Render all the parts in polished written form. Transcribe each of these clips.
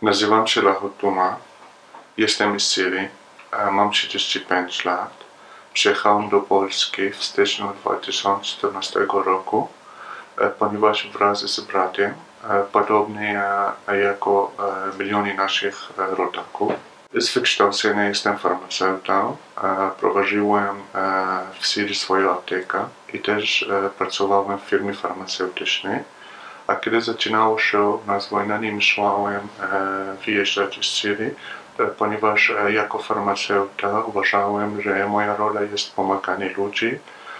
Nazywam się Lahotuma, jestem z Syrii, mam 35 lat. Przyjechałem do Polski w styczniu 2014 roku, ponieważ wraz z bratem, podobnie jako miliony naszych rodaków, z wykształcenia jestem farmaceutą. Prowadziłem w Syrii swoją aptekę i też pracowałem w firmie farmaceutycznej. A kiedy zaczynało się nas wojna, nie myślałem wyjeżdżać z Syrii, ponieważ jako farmaceuta uważałem, że moja rola jest pomaganie ludzi.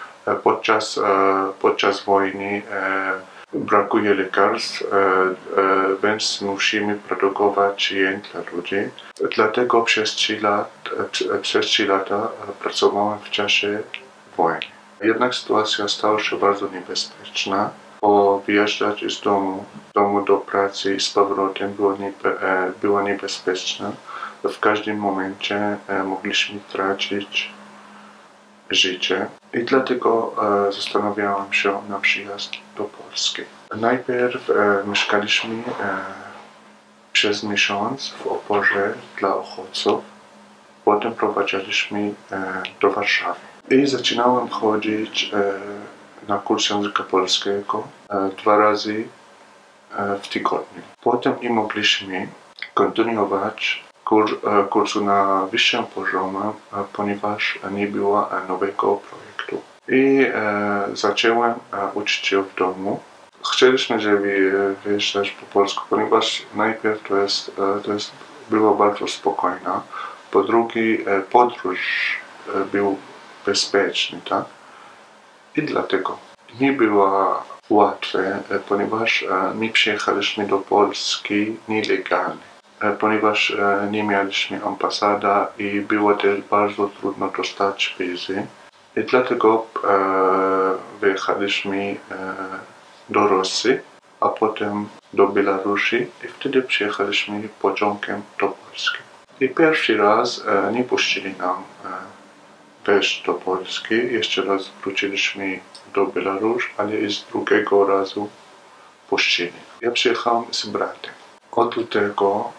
Podczas wojny brakuje lekarstw, więc musimy produkować je dla ludzi. Dlatego przez 3 lata pracowałem w czasie wojny. Jednak sytuacja stała się bardzo niebezpieczna, bo wyjeżdżać z domu do pracy i z powrotem było niebezpieczne. W każdym momencie mogliśmy tracić życie i dlatego zastanawiałem się na przyjazd do Polski. Najpierw mieszkaliśmy przez miesiąc w oporze dla uchodźców, potem prowadziliśmy do Warszawy i zaczynałem chodzić na kurs języka polskiego 2 razy w tygodniu. Potem nie mogliśmy kontynuować kursu na wyższym poziomie, ponieważ nie było nowego projektu. I zacząłem uczyć się w domu. Chcieliśmy, żeby wyjeżdżać po polsku, ponieważ najpierw było bardzo spokojna. Po drugie, podróż był bezpieczny, tak? I dlatego nie było łatwe, ponieważ my przyjechaliśmy do Polski nielegalnie, ponieważ nie mieliśmy ambasady i było też bardzo trudno dostać wizy. I dlatego wyjechaliśmy do Rosji, a potem do Białorusi i wtedy przyjechaliśmy pociągiem do Polski. I pierwszy raz nie puścili nam wejść do Polski. Jeszcze raz wróciliśmy do Białorusi, ale z drugiego razu puścili. Ja przyjechałem z bratem. Od lutego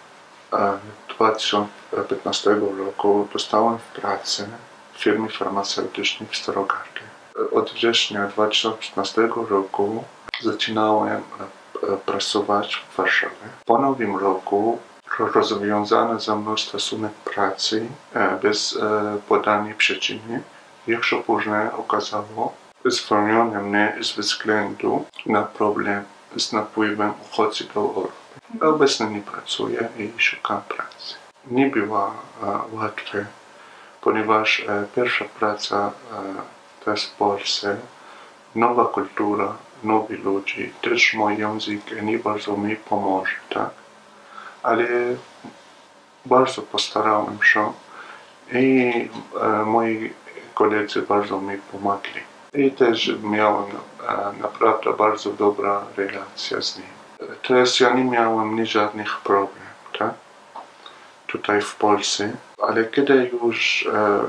2015 roku dostałem pracę w firmie farmaceutycznej w Starogardzie. Od września 2015 roku zaczynałem pracować w Warszawie. Po nowym roku rozwiązano ze mną stosunek pracy bez podania przyczyny. Jak się później okazało, zwolniono mnie z względu na problem z napływem uchodźców do Europy. Obecnie nie pracuję i szukam pracy. Nie było łatwe, ponieważ pierwsza praca to jest w Polsce, nowa kultura, nowi ludzie, też mój język nie bardzo mi pomoże, tak? Ale bardzo postarałem się i moi koledzy bardzo mi pomogli. I też miałem naprawdę bardzo dobra relacja z nimi. Teraz ja nie miałem żadnych problemów, tak? Tutaj w Polsce, ale kiedy już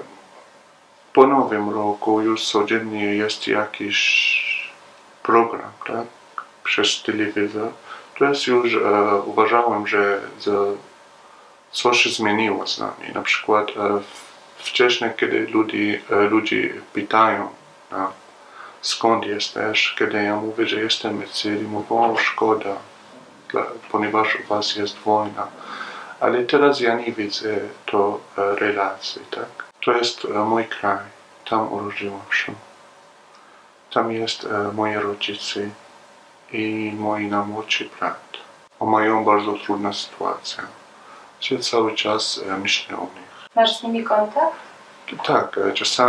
po nowym roku już codziennie jest jakiś program, tak? Przez telewizor, teraz już uważałem, że coś zmieniło z nami. Na przykład wcześniej, kiedy ludzie pytają, skąd jesteś, kiedy ja mówię, że jestem z Syrii, mówią, szkoda, ponieważ u was jest wojna. Ale teraz ja nie widzę to relacji, tak? To jest mój kraj, tam urodziłem się. Tam jest moi rodzice i mój najmłodszy brat. Mają bardzo trudną sytuację. Ja cały czas myślę o nich. Masz z nimi kontakt? Tak,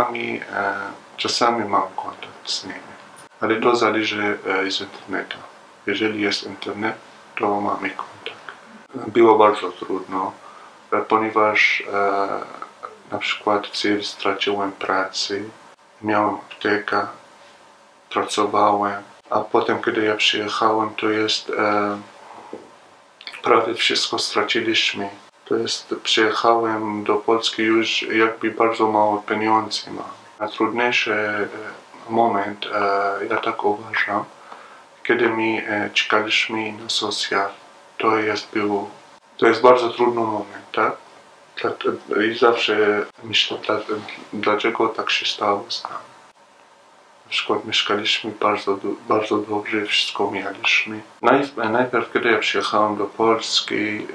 czasami mam kontakt z nimi, ale to zależy z internetu. Jeżeli jest internet, to mamy kontakt. Było bardzo trudno, ponieważ na przykład w Syrii straciłem pracę, miałem aptekę, pracowałem, a potem kiedy ja przyjechałem, to jest prawie wszystko straciliśmy. To jest, przyjechałem do Polski już jakby bardzo mało pieniędzy mam. Najtrudniejszy moment, ja tak uważam, kiedy my czekaliśmy na socjal, to był To jest bardzo trudny moment, tak? I zawsze myślę, dlaczego tak się stało z nami. Na przykład mieszkaliśmy bardzo dobrze, wszystko mieliśmy. Najpierw, kiedy ja przyjechałem do Polski,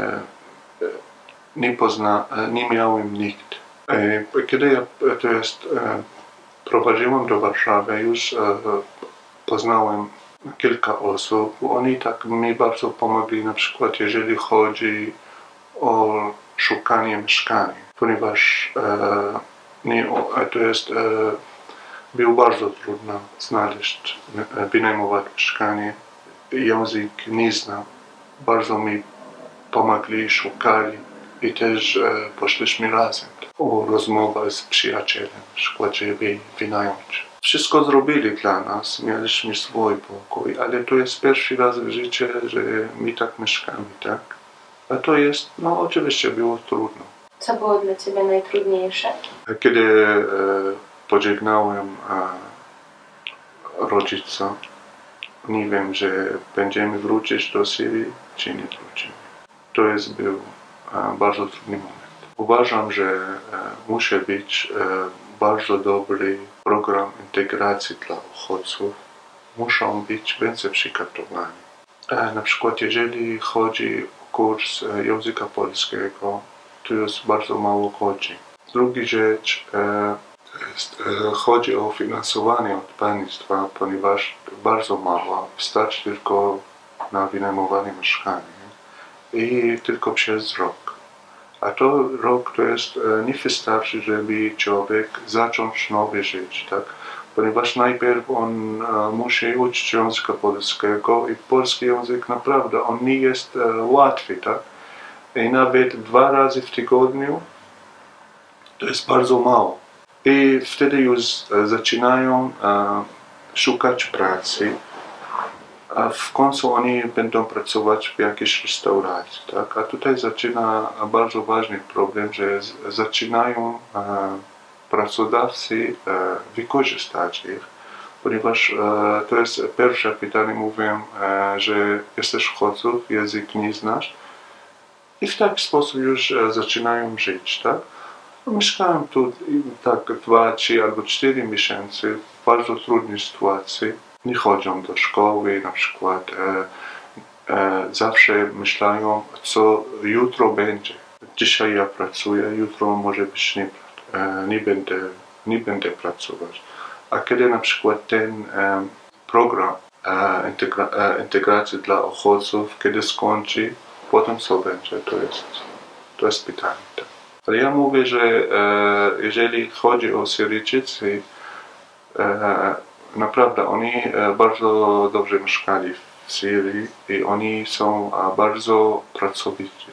nie miałem nikt. Kiedy ja prowadziłem do Warszawy, już poznałem kilka osób. Oni tak mi bardzo pomogli, na przykład jeżeli chodzi o szukanie mieszkania, ponieważ było bardzo trudno znaleźć, wynajmować mieszkanie. Język nie znam. Bardzo mi pomogli, szukali i też poszliśmy razem. Rozmowa z przyjacielem, na przykład, żeby wynająć. Wszystko zrobili dla nas, mieliśmy swój pokój, ale to jest pierwszy raz w życiu, że my tak mieszkamy, tak? A to jest, no oczywiście było trudno. Co było dla Ciebie najtrudniejsze? Kiedy pożegnałem rodzica, nie wiem, że będziemy wrócić do Syrii, czy nie wrócimy. Był bardzo trudny moment. Uważam, że musi być bardzo dobry program integracji dla uchodźców. Muszą być więcej przygotowani. Na przykład jeżeli chodzi o kurs języka polskiego, to jest bardzo mało godzin. Druga rzecz, chodzi o finansowanie od państwa, ponieważ bardzo mało, wystarczy tylko na wynajmowanie mieszkania i tylko przez rok. A to rok to jest nie wystarczy, żeby człowiek zacząć nowe życie, tak? Ponieważ najpierw on musi uczyć języka polskiego i polski język naprawdę on nie jest łatwy, tak? I nawet 2 razy w tygodniu to jest bardzo mało. I wtedy już zaczynają szukać pracy, a w końcu oni będą pracować w jakiejś restauracji, tak? A tutaj zaczyna bardzo ważny problem, że zaczynają pracodawcy wykorzystać ich, ponieważ to jest pierwsze pytanie, mówię, że jesteś uchodźców, język nie znasz i w taki sposób już zaczynają żyć, tak? Mieszkałem tu tak 2, 3 albo 4 miesiące w bardzo trudnej sytuacji. Nie chodzą do szkoły, na przykład zawsze myślają, co jutro będzie. Dzisiaj ja pracuję, jutro może być nie będę pracować. A kiedy na przykład ten program integracji dla uchodźców, kiedy skończy, potem co będzie, to jest pytanie. Tak. Ale ja mówię, że jeżeli chodzi o Syryjczycy, naprawdę oni bardzo dobrze mieszkali w Syrii i oni są bardzo pracowici.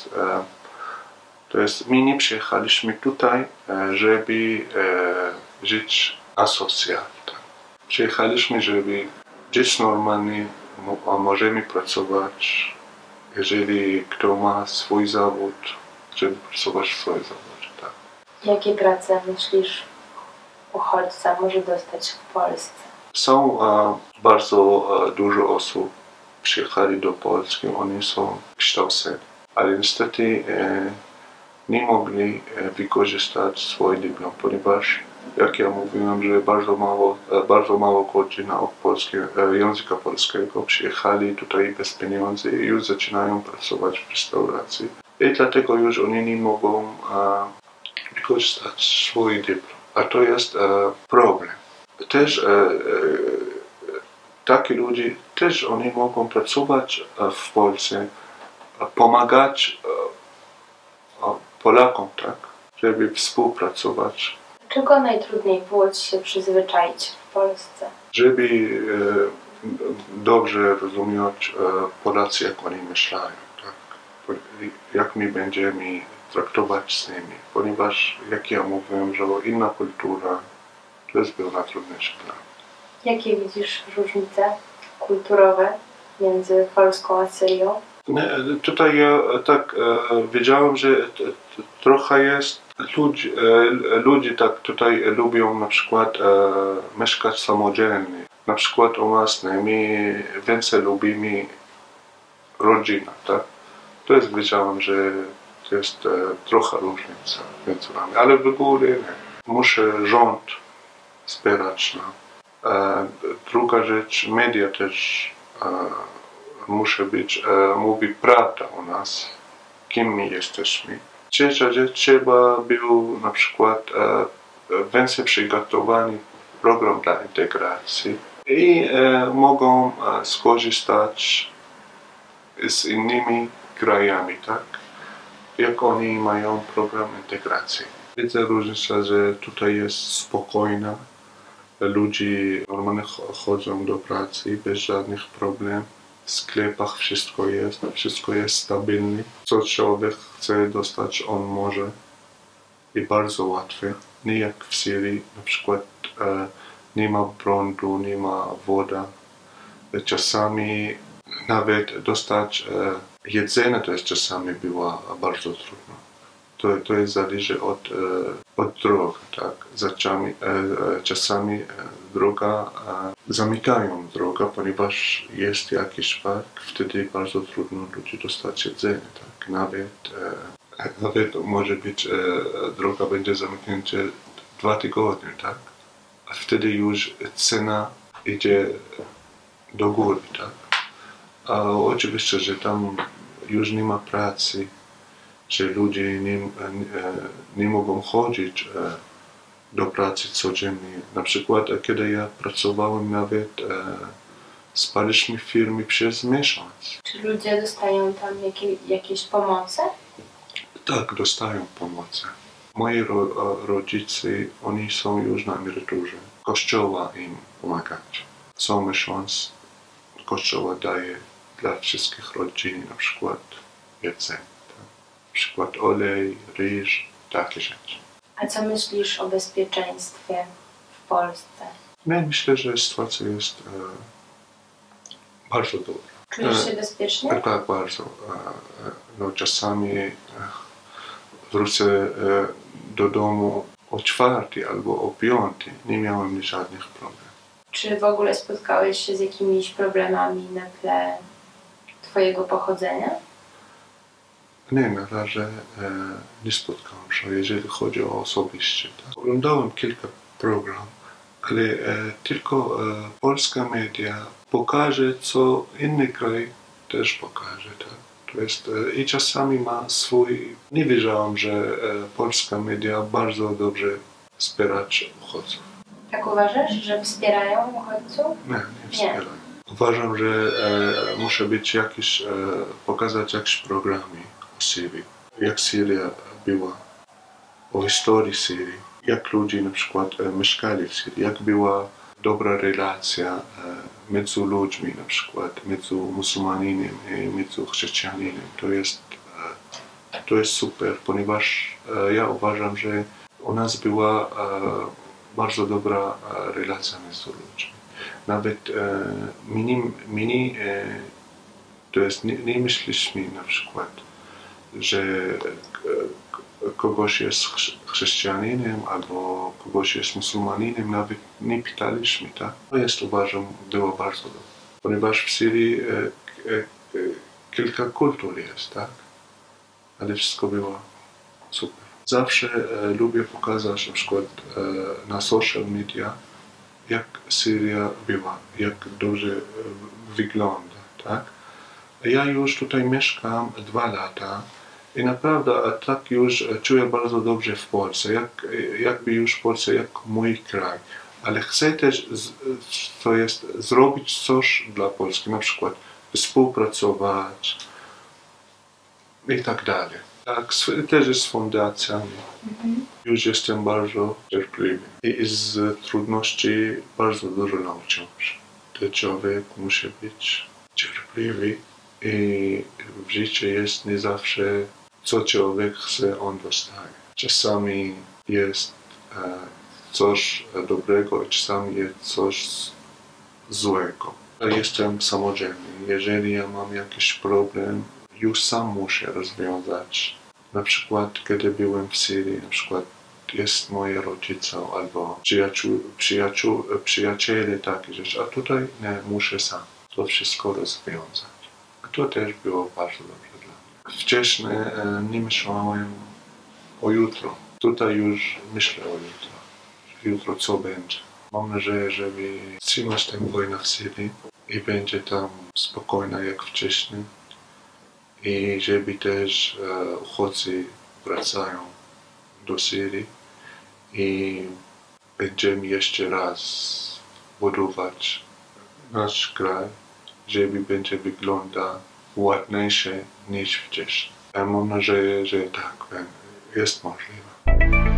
My nie przyjechaliśmy tutaj, żeby żyć asocjalnie. Przyjechaliśmy, żeby żyć normalnie, a możemy pracować, jeżeli kto ma swój zawód, żeby pracować w swoim zawodzie. Tak. Jakie prace myślisz uchodźca może dostać w Polsce? Są bardzo dużo osób przyjechali do Polski, oni są kształceni, ale niestety nie mogli wykorzystać swój dyplom, ponieważ, jak ja mówiłem, że bardzo mało godzin języka polskiego, przyjechali tutaj bez pieniędzy i już zaczynają pracować w restauracji. I dlatego już oni nie mogą wykorzystać swój dyplom. A to jest problem. Też takie ludzie, też oni mogą pracować w Polsce, pomagać Polakom, tak, żeby współpracować. Czego najtrudniej było Ci się przyzwyczaić w Polsce? Żeby dobrze rozumieć Polacy, jak oni myślają, tak? Jak my będziemy traktować z nimi, ponieważ, jak ja mówiłem, że inna kultura, to jest było najtrudniejsze dla mnie. Jakie widzisz różnice kulturowe między Polską a Syrią? Tutaj ja tak wiedziałem, że trochę jest ludzie tak tutaj lubią na przykład mieszkać samodzielnie. Na przykład u nas my więcej lubimy rodzinę, tak? To jest, wiedziałem, że to jest trochę różnica między nami, ale w ogóle nie. Muszę rząd wspierać. No. Druga rzecz, media też muszę być, mówi prawda o nas, kim my jesteśmy. Trzecia rzecz, trzeba był na przykład więcej przygotowany program dla integracji i mogą skorzystać z innymi krajami, tak? Jak oni mają program integracji. Widzę różnicę, że tutaj jest spokojna, ludzie normalnie chodzą do pracy bez żadnych problemów. W sklepach wszystko jest stabilne. Co człowiek chce dostać, on może i bardzo łatwo. Nie jak w Syrii, na przykład nie ma prądu, nie ma wody. Czasami nawet dostać jedzenie to jest czasami było bardzo trudno. To jest zależy od drogi, tak? Czasami droga zamykają drogę, ponieważ jest jakiś park, wtedy bardzo trudno ludzi dostać jedzenie, tak? Nawet może być droga będzie zamknięta 2 tygodnie, tak? A wtedy już cena idzie do góry, tak? A oczywiście, że tam już nie ma pracy, że ludzie nie mogą chodzić do pracy codziennie. Na przykład, kiedy ja pracowałem, nawet spaliśmy w firmie przez miesiąc. Czy ludzie dostają tam jakieś pomocy? Tak, dostają pomocy. Moi rodzice, oni są już na emeryturze. Kościoła im pomagać. Co miesiąc Kościoła daje dla wszystkich rodzin na przykład jedzenie. Na przykład olej, ryż, takie rzeczy. A co myślisz o bezpieczeństwie w Polsce? Ja myślę, że sytuacja jest bardzo dobra. Czujesz się bezpiecznie? Tak, bardzo. No, czasami wrócę do domu o 4 albo o 5. Nie miałem żadnych problemów. Czy w ogóle spotkałeś się z jakimiś problemami na tle twojego pochodzenia? Nie, na razie nie spotkałem się, jeżeli chodzi o osobiście. Tak? Oglądałem kilka programów, ale tylko polska media pokaże, co inny kraj też pokaże. Tak? To jest, i czasami ma swój... Nie wiedziałem, że polska media bardzo dobrze wspiera uchodźców. Tak uważasz, że wspierają uchodźców? Nie wspierają. Uważam, że muszę być pokazać jakieś programy o Syrii. Jak Syria była, o historii Syrii, jak ludzie na przykład mieszkali w Syrii, jak była dobra relacja między ludźmi, na przykład między muzułmaninem i między chrześcijaninem. To jest super, ponieważ ja uważam, że u nas była bardzo dobra relacja między ludźmi. Nawet to jest, nie myśleliśmy na przykład, że kogoś jest chrześcijaninem albo kogoś jest muzułmaninem, nawet nie pytaliśmy, tak? To jest, uważam, było bardzo dobre. Ponieważ w Syrii kilka kultur jest, tak? Ale wszystko było super. Zawsze lubię pokazać na przykład na social media, jak Syria była, jak dobrze wygląda, tak? Ja już tutaj mieszkam 2 lata i naprawdę tak już czuję bardzo dobrze w Polsce, jakby już w Polsce, jak mój kraj. Ale chcę też zrobić coś dla Polski, na przykład współpracować i tak dalej. Tak, też z fundacjami. Już jestem bardzo cierpliwy i z trudności bardzo dużo nauczyłem się. To człowiek musi być cierpliwy i w życiu jest nie zawsze co człowiek chce, on dostaje. Czasami jest coś dobrego, a czasami jest coś złego. Ja jestem samodzielny. Jeżeli ja mam jakiś problem, już sam muszę rozwiązać. Na przykład, kiedy byłem w Syrii, na przykład jest moje rodzice albo przyjaciele, takie rzeczy, a tutaj nie, muszę sam to wszystko rozwiązać. A to też było bardzo dobrze dla mnie. Wcześniej nie myślałem o jutro. Tutaj już myślę o jutro. Jutro co będzie. Mam nadzieję, żeby wstrzymać tę wojnę w Syrii i będzie tam spokojna jak wcześniej. I żeby też uchodźcy wracają do Syrii i będziemy jeszcze raz budować nasz kraj, żeby będzie wyglądał ładniejszy niż wcześniej. Ja mam nadzieję, że tak jest możliwe.